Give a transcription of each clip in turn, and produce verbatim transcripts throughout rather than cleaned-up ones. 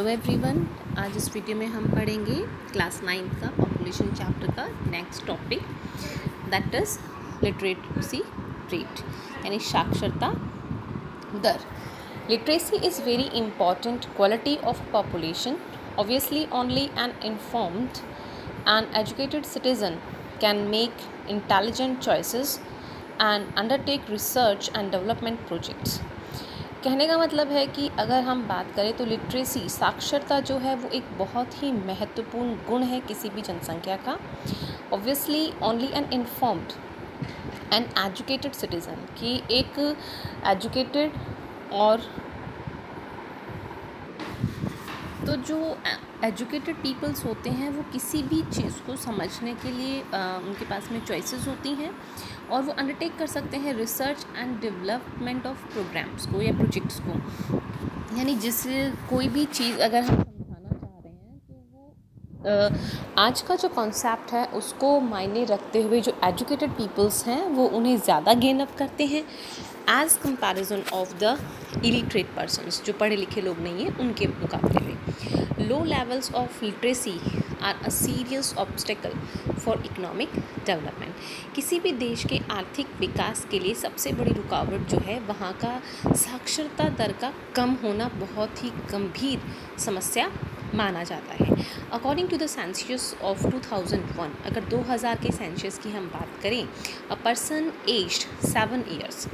Hello everyone, आज इस video में हम पढ़ेंगे क्लास नाइन्थ का पॉपुलेशन चैप्टर का next topic that is literacy rate यानी साक्षरता दर। Literacy is very important quality of population. Obviously only an informed and educated citizen can make intelligent choices and undertake research and development projects. कहने का मतलब है कि अगर हम बात करें तो लिटरेसी साक्षरता जो है वो एक बहुत ही महत्वपूर्ण गुण है किसी भी जनसंख्या का। Obviously only an informed and educated citizen कि एक एजुकेटेड और तो जो एजुकेटेड पीपल्स होते हैं वो किसी भी चीज़ को समझने के लिए आ, उनके पास में चॉइसेस होती हैं और वो अंडरटेक कर सकते हैं research and development of programmes को या प्रोजेक्ट्स को। यानी जिस कोई भी चीज़ अगर हम समझाना चाह रहे हैं तो वो आ, आज का जो कॉन्सेप्ट है उसको मायने रखते हुए जो एजुकेटेड पीपल्स हैं वो उन्हें ज़्यादा गेन अप करते हैं as comparison of the illiterate persons, जो पढ़े लिखे लोग नहीं हैं उनके मुकाबले में। Low levels of literacy are a serious obstacle for economic development. किसी भी देश के आर्थिक विकास के लिए सबसे बड़ी रुकावट जो है वहाँ का साक्षरता दर का कम होना बहुत ही गंभीर समस्या माना जाता है। According to the census of two thousand one, अगर दो हज़ार के सेंसस की हम बात करें, a person aged seven years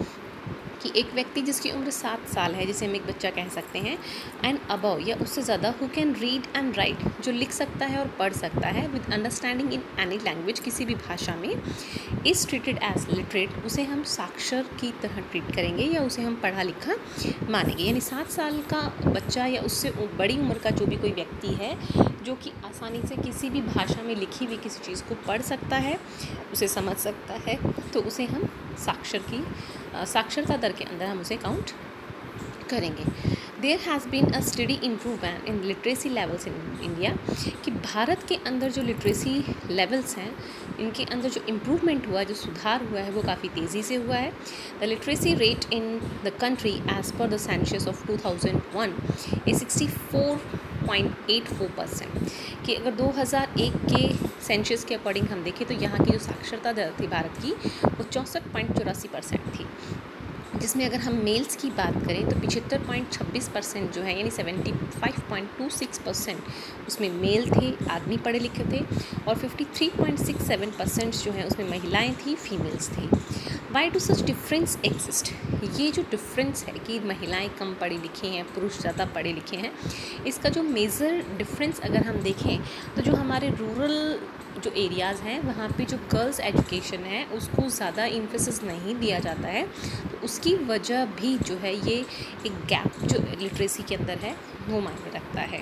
कि एक व्यक्ति जिसकी उम्र सात साल है, जिसे हम एक बच्चा कह सकते हैं, एंड अबव या उससे ज़्यादा, who can read and write, जो लिख सकता है और पढ़ सकता है with understanding in any language, किसी भी भाषा में, इज़ ट्रीटेड एज लिटरेट, उसे हम साक्षर की तरह ट्रीट करेंगे या उसे हम पढ़ा लिखा मानेंगे। यानी सात साल का बच्चा या उससे बड़ी उम्र का जो भी कोई व्यक्ति है जो कि आसानी से किसी भी भाषा में लिखी हुई किसी चीज़ को पढ़ सकता है, उसे समझ सकता है, तो उसे हम साक्षर की साक्षरता दर के अंदर हम उसे काउंट करेंगे। There has been a study improvement in literacy levels in India कि भारत के अंदर जो लिटरेसी लेवल्स हैं इनके अंदर जो इम्प्रूवमेंट हुआ है, जो सुधार हुआ है, वो काफ़ी तेज़ी से हुआ है। The literacy rate in the country as per the census of two thousand one is sixty four point eight four percent कि अगर दो हज़ार एक के सेंसस के अकॉर्डिंग हम देखें तो यहाँ की जो साक्षरता दर थी भारत की वो चौंसठ पॉइंट चौरासी परसेंट थी, जिसमें अगर हम मेल्स की बात करें तो पिछहत्तर पॉइंट छब्बीस परसेंट जो है यानी seventy five point two six percent उसमें मेल थे, आदमी पढ़े लिखे थे, और fifty three point six seven percent जो है उसमें महिलाएं थी, फीमेल्स थी। Why do such difference exist? ये जो डिफरेंस है कि महिलाएं कम पढ़ी लिखी हैं, पुरुष ज़्यादा पढ़े लिखे हैं, इसका जो मेजर डिफरेंस अगर हम देखें तो जो हमारे रूरल जो एरियाज़ हैं वहाँ पे जो गर्ल्स एजुकेशन है उसको ज़्यादा इम्फेसिस नहीं दिया जाता है, तो उसकी वजह भी जो है ये एक गैप जो लिटरेसी के अंदर है वो मायने रखता है।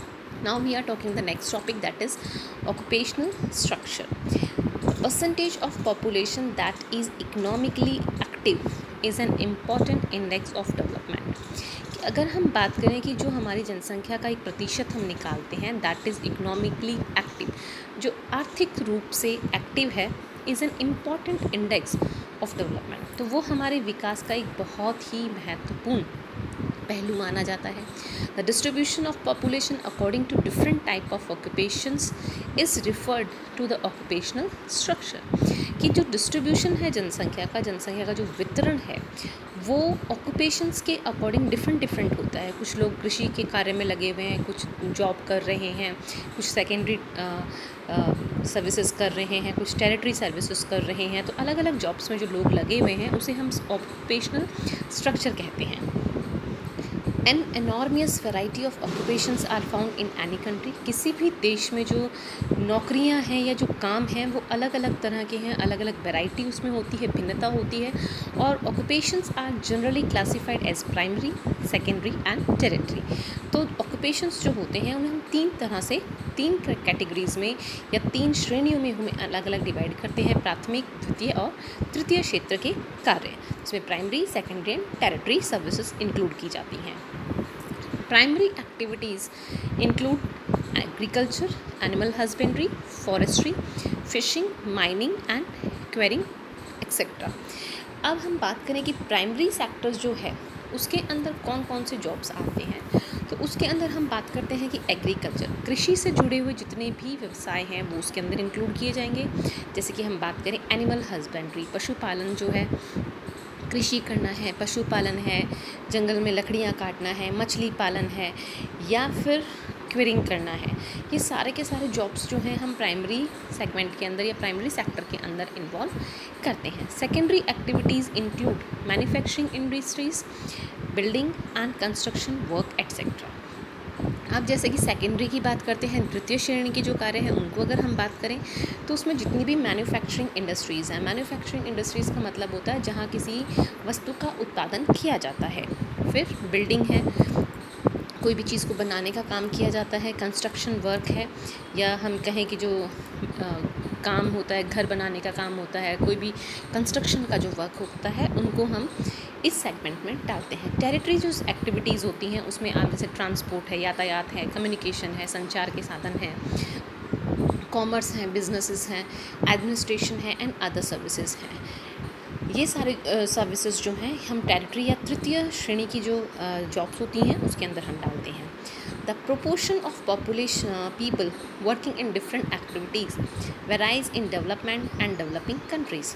Now we are talking the next topic that is occupational structure. Percentage of population that is economically active is an important index of development. अगर हम बात करें कि जो हमारी जनसंख्या का एक प्रतिशत हम निकालते हैं दैट इज़ इकोनॉमिकली एक्टिव, जो आर्थिक रूप से एक्टिव है, is an important index of development, तो वो हमारे विकास का एक बहुत ही महत्वपूर्ण पहलू माना जाता है। The distribution of population according to different type of occupations is referred to the occupational structure कि जो डिस्ट्रीब्यूशन है जनसंख्या का, जनसंख्या का जो वितरण है वो ऑक्यूपेशंस के अकॉर्डिंग डिफरेंट डिफरेंट होता है। कुछ लोग कृषि के कार्य में लगे हुए हैं, कुछ जॉब कर रहे हैं, कुछ सेकेंडरी सर्विसेज कर रहे हैं, कुछ टेरिटरी सर्विसेज कर रहे हैं, तो अलग अलग जॉब्स में जो लोग लगे हुए हैं उसे हम ऑक्यूपेशनल स्ट्रक्चर कहते हैं। An enormous variety of occupations are found in any country. किसी भी देश में जो नौकरियां हैं या जो काम हैं वो अलग अलग तरह के हैं, अलग अलग वैरायटी उसमें होती है, भिन्नता होती है, और occupations are generally classified as primary, secondary and territory. तो ऑक्यूपेशंस जो होते हैं उन्हें हम तीन तरह से, तीन कैटेगरीज में या तीन श्रेणियों में हमें अलग अलग डिवाइड करते हैं, प्राथमिक, द्वितीय और तृतीय क्षेत्र के कार्य, इसमें primary, secondary and territory services include की जाती हैं। Primary activities include agriculture, animal husbandry, forestry, fishing, mining and quarrying etcetera. अब हम बात करें कि प्राइमरी सेक्टर्स जो है उसके अंदर कौन कौन से जॉब्स आते हैं, तो उसके अंदर हम बात करते हैं कि एग्रीकल्चर, कृषि से जुड़े हुए जितने भी व्यवसाय हैं वो उसके अंदर इंक्लूड किए जाएंगे। जैसे कि हम बात करें एनिमल हस्बेंड्री, पशुपालन जो है, कृषि करना है, पशुपालन है, जंगल में लकड़ियाँ काटना है, मछली पालन है, या फिर क्विरिंग करना है, ये सारे के सारे जॉब्स जो हैं हम प्राइमरी सेगमेंट के अंदर या प्राइमरी सेक्टर के अंदर इन्वॉल्व करते हैं। Secondary activities include manufacturing industries, building and construction work etcetera. अब जैसे कि सेकेंडरी की बात करते हैं, तृतीय श्रेणी के जो कार्य हैं उनको अगर हम बात करें तो उसमें जितनी भी मैन्युफैक्चरिंग इंडस्ट्रीज़ हैं, मैन्युफैक्चरिंग इंडस्ट्रीज़ का मतलब होता है जहाँ किसी वस्तु का उत्पादन किया जाता है। फिर बिल्डिंग है, कोई भी चीज़ को बनाने का काम किया जाता है। कंस्ट्रक्शन वर्क है, या हम कहें कि जो आ, काम होता है, घर बनाने का काम होता है, कोई भी कंस्ट्रक्शन का जो वर्क होता है, उनको हम इस सेगमेंट में डालते हैं। टेरिटरी जो एक्टिविटीज़ होती हैं उसमें आप जैसे ट्रांसपोर्ट है, यातायात है, कम्युनिकेशन है, संचार के साधन हैं, कॉमर्स हैं, बिजनेसेस हैं, एडमिनिस्ट्रेशन है एंड अदर सर्विसेज हैं। ये सारे सर्विसेज जो हैं हम टेरिटरी या तृतीय श्रेणी की जो जॉब्स होती हैं उसके अंदर हम डालते हैं। The proportion of population people working in different activities varies in development and developing countries.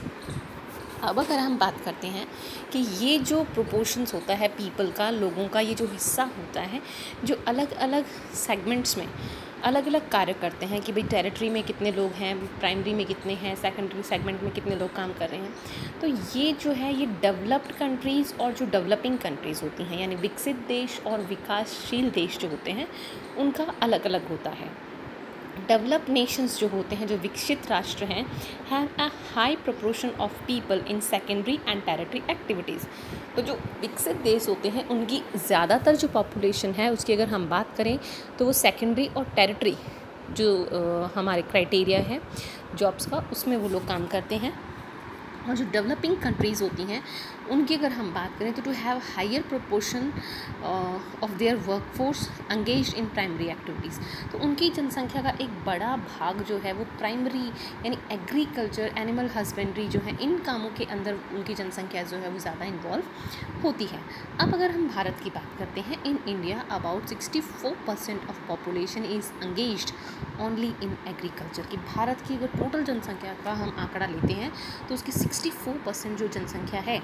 अब अगर हम बात करते हैं कि ये जो प्रोपोर्शंस होता है पीपल का, लोगों का ये जो हिस्सा होता है जो अलग अलग सेगमेंट्स में अलग अलग कार्य करते हैं कि भाई टेरिटरी में कितने लोग हैं, प्राइमरी में कितने हैं, सेकेंडरी सेगमेंट में कितने लोग काम कर रहे हैं, तो ये जो है ये डेवलप्ड कंट्रीज़ और जो डेवलपिंग कंट्रीज़ होती हैं, यानी विकसित देश और विकासशील देश जो होते हैं उनका अलग अलग होता है। डेवलप्ड नेशंस जो होते हैं, जो विकसित राष्ट्र हैं, have a high proportion of people in secondary and territory activities. तो जो विकसित देश होते हैं उनकी ज़्यादातर जो पॉपुलेशन है उसकी अगर हम बात करें तो वो सेकेंडरी और टेरिटरी जो आ, हमारे क्राइटेरिया है जॉब्स का, उसमें वो लोग काम करते हैं। और जो डेवलपिंग कंट्रीज़ होती हैं उनकी अगर हम बात करें तो to have higher proportion of their workforce engaged in primary activities, तो उनकी जनसंख्या का एक बड़ा भाग जो है वो प्राइमरी यानी एग्रीकल्चर, एनिमल हस्बेंड्री जो है, इन कामों के अंदर उनकी जनसंख्या जो है वो ज़्यादा इन्वॉल्व होती है। अब अगर हम भारत की बात करते हैं, in India about sixty four percent of population is engaged only in agriculture. कि भारत की अगर टोटल जनसंख्या का हम आंकड़ा लेते हैं तो उसकी सिक्सटी फोर परसेंट जो जनसंख्या है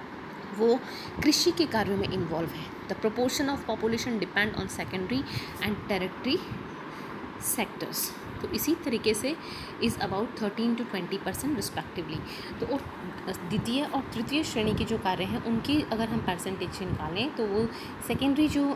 वो कृषि के कार्यों में इन्वॉल्व है। The proportion of population depend on secondary and territory sectors. तो इसी तरीके से is about thirteen to twenty percent respectively. तो और द्वितीय और तृतीय श्रेणी के जो कार्य हैं उनकी अगर हम परसेंटेज निकालें तो वो सेकेंडरी जो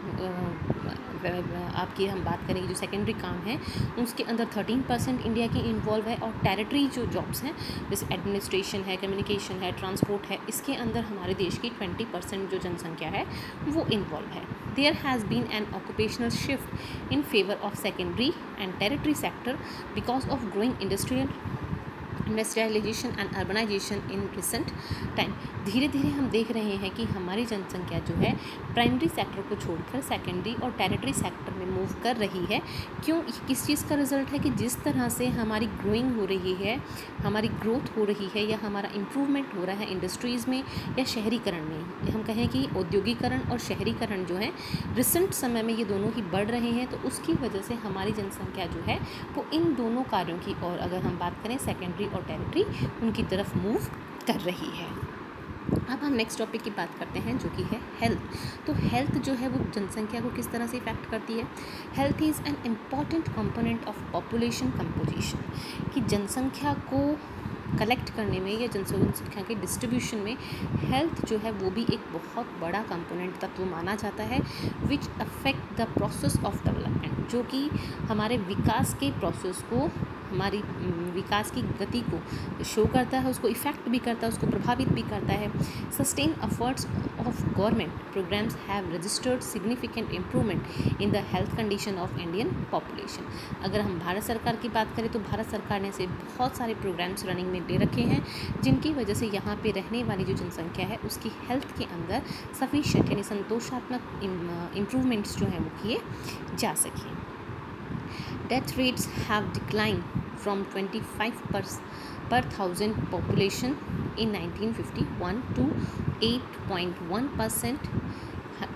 आपकी हम बात करें जो सेकेंडरी काम है उसके अंदर थर्टीन परसेंट इंडिया की इन्वॉल्व है, और टेरिटरी जो जॉब्स हैं जैसे एडमिनिस्ट्रेशन है, कम्युनिकेशन है, ट्रांसपोर्ट है, इसके अंदर हमारे देश की ट्वेंटी परसेंट जो जनसंख्या है वो इन्वॉल्व है। There has been an occupational shift in favour of secondary and territory sector because of growing industrial industrialisation and urbanisation in recent time. धीरे धीरे हम देख रहे हैं कि हमारी जनसंख्या जो है प्राइमरी सेक्टर को छोड़कर सेकेंडरी और टेरिटरी सेक्टर में मूव कर रही है। क्यों? किस चीज़ का रिजल्ट है कि जिस तरह से हमारी ग्रोइंग हो रही है, हमारी ग्रोथ हो रही है, या हमारा इम्प्रूवमेंट हो रहा है इंडस्ट्रीज़ में या शहरीकरण में, हम कहें कि औद्योगिकरण और शहरीकरण जो है रिसेंट समय में ये दोनों ही बढ़ रहे हैं, तो उसकी वजह से हमारी जनसंख्या जो है वो इन दोनों कार्यों की, और अगर हम बात करें सेकेंडरी और टेरिटरी, उनकी तरफ मूव कर रही है। अब हम नेक्स्ट टॉपिक की बात करते हैं जो कि है हेल्थ। तो हेल्थ जो है वो जनसंख्या को किस तरह से इफेक्ट करती है? Health is an important component of population composition. कि जनसंख्या को कलेक्ट करने में या जनसंख्या के डिस्ट्रीब्यूशन में हेल्थ जो है वो भी एक बहुत बड़ा कंपोनेंट तत्व माना जाता है, which affect the process of development, जो कि हमारे विकास के प्रोसेस को, हमारी विकास की गति को शो करता है, उसको इफ़ेक्ट भी करता है, उसको प्रभावित भी करता है। Sustain efforts of government programmes have registered significant improvement in the health condition of Indian population. अगर हम भारत सरकार की बात करें तो भारत सरकार ने ऐसे बहुत सारे प्रोग्राम्स रनिंग में ले रखे हैं जिनकी वजह से यहाँ पे रहने वाली जो जनसंख्या है उसकी हेल्थ के अंदर सफिशिएंट यानी संतोषात्मक इम्प्रूवमेंट्स जो हैं वो किए जा सकें। Death rates have declined from twenty-five per, per thousand population in nineteen fifty-one to eight point one percent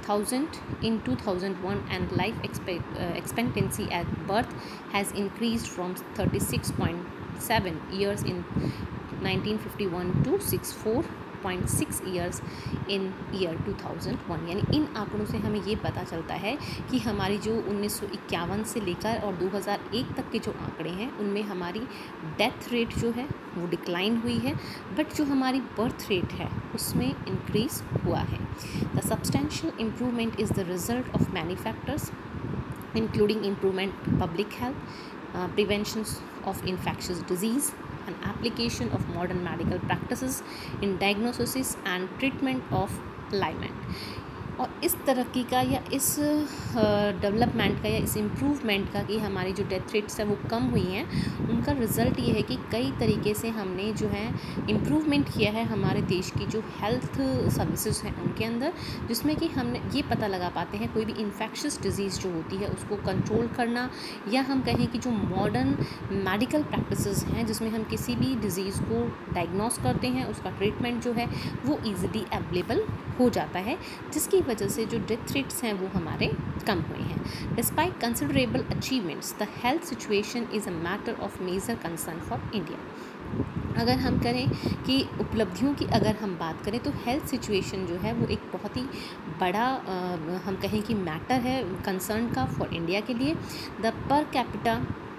thousand in two thousand one, and life expect, uh, expectancy at birth has increased from thirty-six point seven years in nineteen fifty-one to sixty-four point six years in year two thousand one. यानी इन आंकड़ों से हमें ये पता चलता है कि हमारी जो उन्नीस सौ इक्यावन से लेकर और दो हज़ार एक तक के जो आंकड़े हैं उनमें हमारी डेथ रेट जो है वो डिक्लाइन हुई है, बट जो हमारी बर्थ रेट है उसमें इंक्रीज़ हुआ है। The substantial improvement is the result of many factors including improvement public health, prevention of infectious disease, and application of modern medical practices in diagnosis and treatment of ailment। और इस तरक्की का या इस डेवलपमेंट का या इस इम्प्रूवमेंट का कि हमारी जो डेथ रेट्स है वो कम हुई हैं, उनका रिज़ल्ट ये है कि कई तरीके से हमने जो है इम्प्रूवमेंट किया है हमारे देश की जो हेल्थ सर्विसेज हैं उनके अंदर, जिसमें कि हमने ये पता लगा पाते हैं कोई भी इन्फेक्शियस डिजीज़ जो होती है उसको कंट्रोल करना, या हम कहें कि जो मॉडर्न मेडिकल प्रैक्टिसेस हैं जिसमें हम किसी भी डिज़ीज़ को डायग्नोस करते हैं, उसका ट्रीटमेंट जो है वो ईजिली अवेलेबल हो जाता है, जिसकी वजह से जो डेथ रेट्स हैं वो हमारे कम हुए हैं। Despite considerable achievements the health situation is a matter of major concern for India. अगर हम करें कि उपलब्धियों की अगर हम बात करें तो हेल्थ सिचुएशन जो है वो एक बहुत ही बड़ा आ, हम कहें कि मैटर है कंसर्न का फॉर इंडिया के लिए। The per capita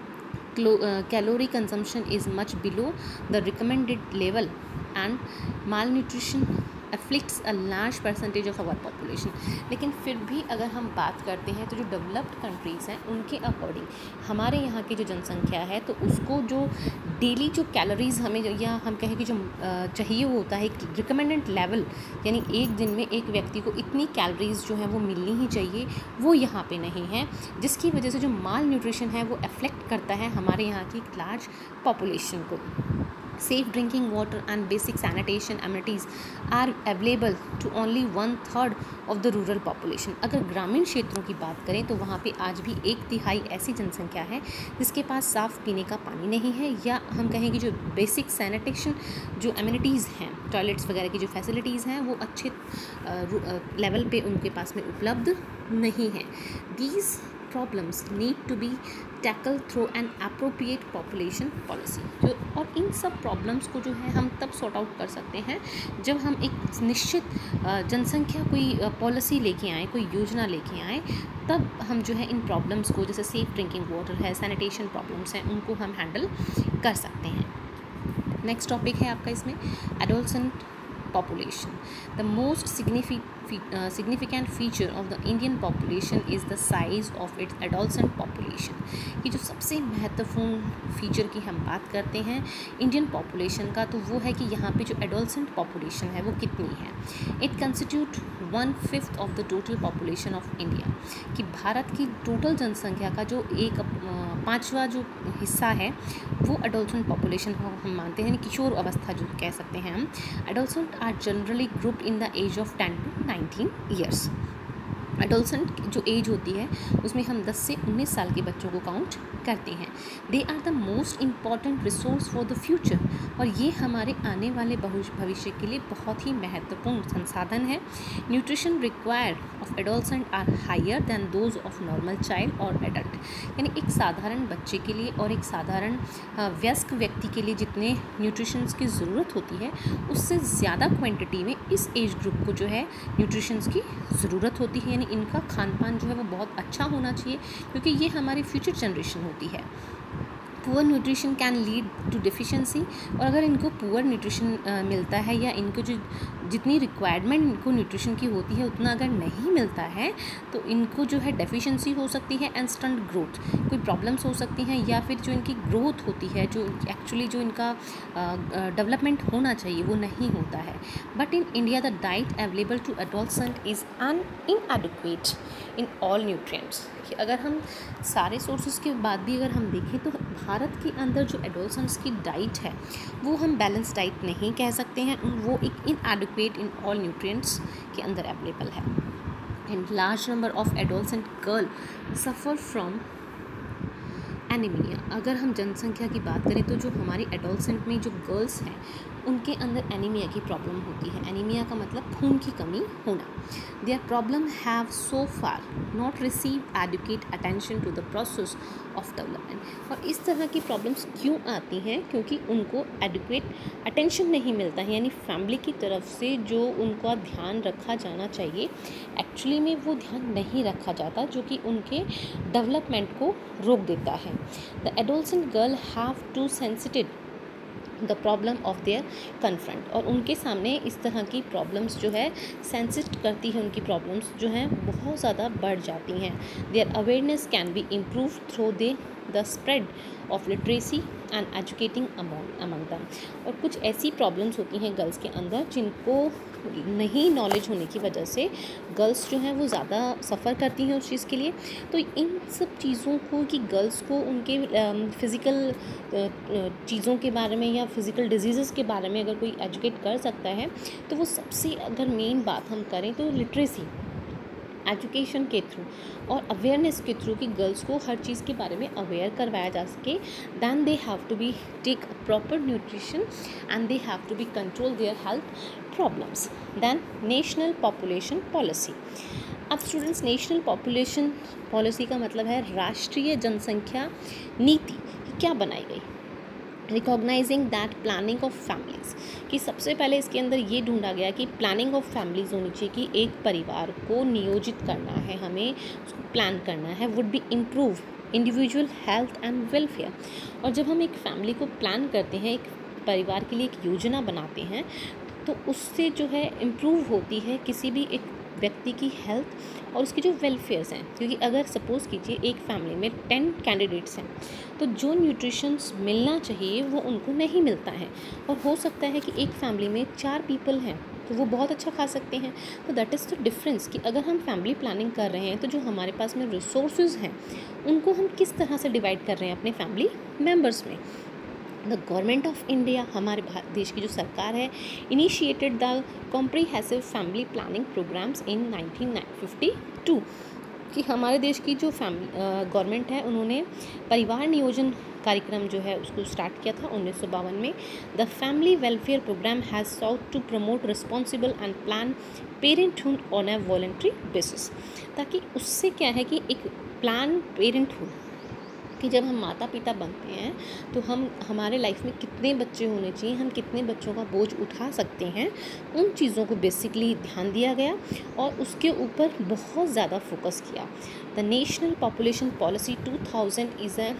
calorie consumption is much below the recommended level and malnutrition afflicts a large percentage of our population. लेकिन फिर भी अगर हम बात करते हैं तो जो डेवलप्ड कंट्रीज़ हैं उनके अकॉर्डिंग हमारे यहाँ की जो जनसंख्या है तो उसको जो डेली जो कैलोरीज़ हमें या हम कहें कि जो चाहिए होता है एक रिकमेंडेड लेवल, यानी एक दिन में एक व्यक्ति को इतनी कैलोरीज़ जो है वो मिलनी ही चाहिए, वो यहाँ पे नहीं है, जिसकी वजह से जो माल न्यूट्रिशन है वो अफेक्ट करता है हमारे यहाँ की लार्ज पॉपुलेशन को। Safe drinking water and basic sanitation amenities are available to only one third of the rural population। अगर ग्रामीण क्षेत्रों की बात करें तो वहाँ पे आज भी एक तिहाई ऐसी जनसंख्या है जिसके पास साफ़ पीने का पानी नहीं है, या हम कहें कि जो बेसिक सैनिटेशन जो एमिनिटीज़ हैं, टॉयलेट्स वगैरह की जो फैसिलिटीज़ हैं वो अच्छे लेवल पे उनके पास में उपलब्ध नहीं है। These problems need to be tackled through an appropriate population policy। जो और इन सब प्रॉब्लम्स को जो है हम तब सॉर्ट आउट कर सकते हैं जब हम एक निश्चित जनसंख्या कोई पॉलिसी लेके आएँ, कोई योजना लेके आएँ, तब हम जो है इन प्रॉब्लम्स को, जैसे सेफ ड्रिंकिंग वाटर है, सैनिटेशन प्रॉब्लम्स हैं, उनको हम हैंडल कर सकते हैं। नेक्स्ट टॉपिक है आपका इसमें adolescent population। The most significant uh, significant feature of the Indian population is the size of its adolescent population। कि जो सबसे महत्वपूर्ण फीचर की हम बात करते हैं इंडियन पॉपुलेशन का, तो वो है कि यहाँ पे जो एडोलसेंट पॉपुलेशन है वो कितनी है। It constitute one fifth of the total population of India. कि भारत की टोटल जनसंख्या का जो एक पाँचवा जो हिस्सा है वो एडोलसेंट पॉपुलेशन हम मानते हैं, किशोर अवस्था जो कह सकते हैं हम। Adolescent are generally grouped in the age of ten to nineteen years. Adolescent जो एज होती है उसमें हम दस से उन्नीस साल के बच्चों को काउंट करते हैं। They are the most important resource for the future. और ये हमारे आने वाले भविष्य के लिए बहुत ही महत्वपूर्ण संसाधन है। Nutrition required of adolescent are higher than those of normal child और एडल्ट। यानी एक साधारण बच्चे के लिए और एक साधारण वयस्क व्यक्ति के लिए जितने न्यूट्रिशंस की ज़रूरत होती है उससे ज़्यादा क्वांटिटी में इस एज ग्रुप को जो है न्यूट्रिशंस की ज़रूरत होती है। यानी इनका खान पान जो है वो बहुत अच्छा होना चाहिए, क्योंकि ये हमारी फ्यूचर जनरेशन होती है। Poor nutrition can lead to deficiency. और अगर इनको पुअर न्यूट्रिशन मिलता है या इनको जो जितनी रिक्वायरमेंट इनको न्यूट्रिशन की होती है उतना अगर नहीं मिलता है तो इनको जो है डेफिशिएंसी हो सकती है एंड स्टंट ग्रोथ, कोई प्रॉब्लम्स हो सकती हैं, या फिर जो इनकी ग्रोथ होती है, जो एक्चुअली जो इनका डेवलपमेंट uh, होना चाहिए वो नहीं होता है। But in India the diet available to adolescent is an inadequate in all nutrients. कि अगर हम सारे सोर्सेज के बाद भी अगर हम देखें तो भारत के अंदर जो एडोलसेंट्स की डाइट है वो हम बैलेंस डाइट नहीं कह सकते हैं, वो एक इनएडिक्वेट इन ऑल न्यूट्रिएंट्स के अंदर अवेलेबल है। And large number of adolescent girl suffer from anaemia. अगर हम जनसंख्या की बात करें तो जो हमारी एडोलसेंट में जो गर्ल्स हैं उनके अंदर एनीमिया की प्रॉब्लम होती है। एनीमिया का मतलब खून की कमी होना। Their problem have so far not receive adequate attention to the process of development. और इस तरह की प्रॉब्लम्स क्यों आती हैं? क्योंकि उनको एडुकेट अटेंशन नहीं मिलता है, यानी फैमिली की तरफ से जो उनका ध्यान रखा जाना चाहिए एक्चुअली में वो ध्यान नहीं रखा जाता, जो कि उनके डेवलपमेंट को रोक देता है। The adolescent girl have to sensitive the problem of their confront. और उनके सामने इस तरह की प्रॉब्लम्स जो है सेंसिट करती है, उनकी प्रॉब्लम्स जो हैं बहुत ज़्यादा बढ़ जाती हैं। Their awareness can be improve through they the spread of literacy and educating among among them. और कुछ ऐसी प्रॉब्लम्स होती हैं गर्ल्स के अंदर जिनको नहीं नॉलेज होने की वजह से गर्ल्स जो हैं वो ज़्यादा सफ़र करती हैं उस चीज़ के लिए। तो इन सब चीज़ों को कि गर्ल्स को उनके फ़िज़िकल चीज़ों के बारे में या फिज़िकल डिजीज़ के बारे में अगर कोई एजुकेट कर सकता है, तो वो सबसे अगर मेन बात हम करें तो लिटरेसी, एजुकेशन के थ्रू और अवेयरनेस के थ्रू कि गर्ल्स को हर चीज़ के बारे में अवेयर करवाया जा सके। Then they have to be take a proper nutrition and they have to be control their health problems. Then national population policy. अब स्टूडेंट्स, नेशनल पॉपुलेशन पॉलिसी का मतलब है राष्ट्रीय जनसंख्या नीति क्या बनाई गई। Recognising that planning of families, कि सबसे पहले इसके अंदर ये ढूंढा गया कि प्लानिंग ऑफ फैमिलीज़ होनी चाहिए कि एक परिवार को नियोजित करना है, हमें उसको प्लान करना है, would be improve individual health and welfare. और जब हम एक फैमिली को प्लान करते हैं, एक परिवार के लिए एक योजना बनाते हैं, तो उससे जो है इम्प्रूव होती है किसी भी एक व्यक्ति की हेल्थ और उसकी जो वेलफेयर्स हैं। क्योंकि अगर सपोज़ कीजिए एक फैमिली में टेन कैंडिडेट्स हैं, तो जो न्यूट्रिशंस मिलना चाहिए वो उनको नहीं मिलता है। और हो सकता है कि एक फैमिली में चार पीपल हैं तो वो बहुत अच्छा खा सकते हैं। तो दैट इज़ द डिफरेंस कि अगर हम फैमिली प्लानिंग कर रहे हैं तो जो हमारे पास में रिसोर्सेज हैं उनको हम किस तरह से डिवाइड कर रहे हैं अपने फैमिली मेम्बर्स में। द गवर्नमेंट ऑफ इंडिया, हमारे देश की जो सरकार है, initiated the comprehensive family planning programmes in nineteen fifty two. कि हमारे देश की जो फैमिली गवर्नमेंट है उन्होंने परिवार नियोजन कार्यक्रम जो है उसको स्टार्ट किया था उन्नीस सौ बावन में। The family welfare programme has sought to promote responsible and plan parenthood on a voluntary basis, ताकि उससे क्या है कि एक प्लान पेरेंटहुड कि जब हम माता पिता बनते हैं तो हम हमारे लाइफ में कितने बच्चे होने चाहिए, हम कितने बच्चों का बोझ उठा सकते हैं, उन चीज़ों को बेसिकली ध्यान दिया गया और उसके ऊपर बहुत ज़्यादा फोकस किया। The national population policy two thousand is a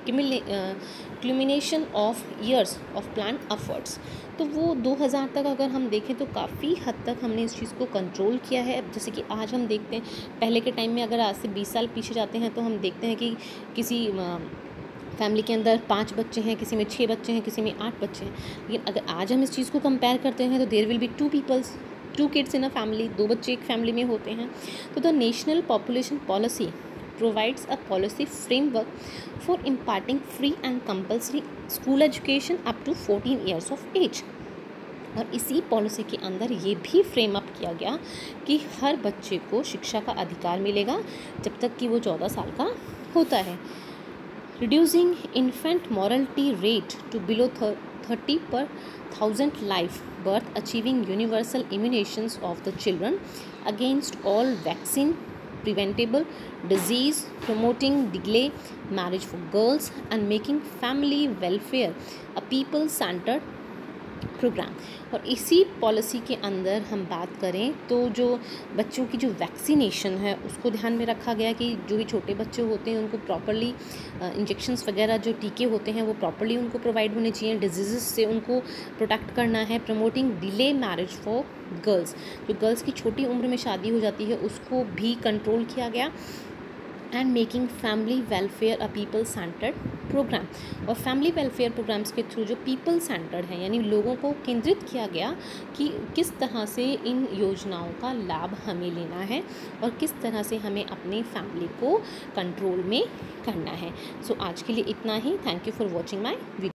culmination of years of plan efforts. तो वो दो हज़ार तक अगर हम देखें तो काफ़ी हद तक हमने इस चीज़ को कंट्रोल किया है। अब जैसे कि आज हम देखते हैं, पहले के टाइम में अगर आज से बीस साल पीछे जाते हैं तो हम देखते हैं कि किसी फैमिली के अंदर पाँच बच्चे हैं, किसी में छः बच्चे हैं, किसी में आठ बच्चे हैं। लेकिन अगर आज हम इस चीज़ को कंपेयर करते हैं तो there will be two peoples two kids in a family, दो बच्चे एक फैमिली में होते हैं। तो the national population policy provides a policy framework for imparting free and compulsory school education up to fourteen years of age। और इसी policy के अंदर ये भी फ्रेम अप किया गया कि हर बच्चे को शिक्षा का अधिकार मिलेगा जब तक कि वो चौदह साल का होता है। Reducing infant mortality rate to below thirty per thousand life birth, achieving universal immunisations of the children against all vaccine preventable disease, promoting delay marriage for girls and making family welfare a people centered programme. और इसी policy के अंदर हम बात करें तो जो बच्चों की जो वैक्सीनेशन है उसको ध्यान में रखा गया कि जो भी छोटे बच्चे होते हैं उनको प्रॉपर्ली इंजेक्शंस वगैरह जो टीके होते हैं वो प्रॉपर्ली उनको प्रोवाइड होने चाहिए, डिजीज़ से उनको प्रोटेक्ट करना है। Promoting delay marriage for girls, जो गर्ल्स की छोटी उम्र में शादी हो जाती है उसको भी कंट्रोल किया गया। And making family welfare a people centred programme. और फैमिली वेलफेयर प्रोग्राम्स के थ्रू जो पीपल सेंटर्ड है यानी लोगों को केंद्रित किया गया कि किस तरह से इन योजनाओं का लाभ हमें लेना है और किस तरह से हमें अपनी फैमिली को कंट्रोल में करना है। सो so, आज के लिए इतना ही। Thank you for watching my video.